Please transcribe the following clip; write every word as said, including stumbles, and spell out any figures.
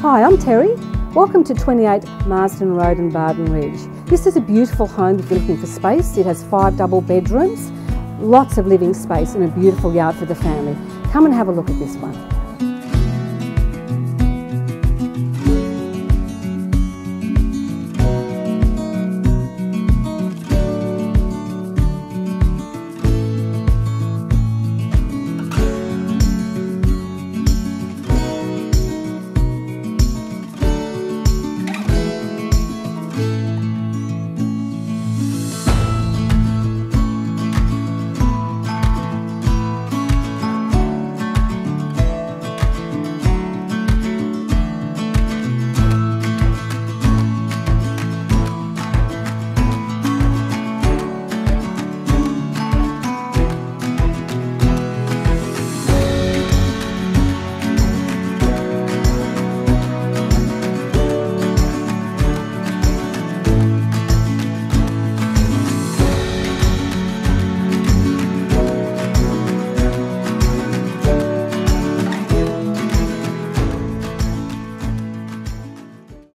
Hi, I'm Terry. Welcome to twenty-eight Marsden Road in Barden Ridge. This is a beautiful home if you're looking for space. It has five double bedrooms, lots of living space and a beautiful yard for the family. Come and have a look at this one.